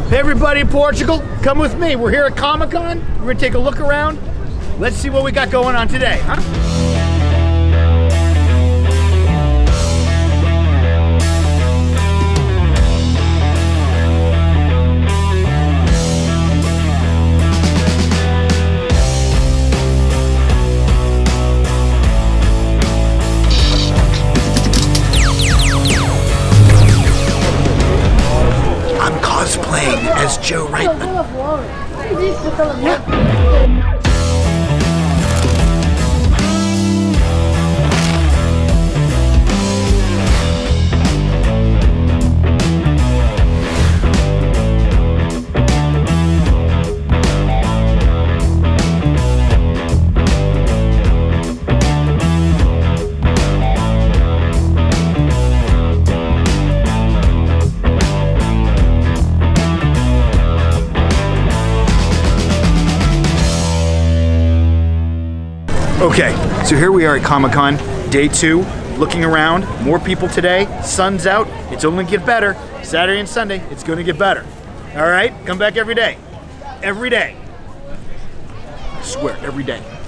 Hey everybody in Portugal, come with me. We're here at Comic-Con. We're gonna take a look around. Let's see what we got going on today, huh? Cosplaying as Joe Reitman. Okay, so here we are at Comic-Con, day 2, looking around, more people today, sun's out, it's only gonna get better. Saturday and Sunday, it's gonna get better. All right, come back every day. Every day. I swear, every day.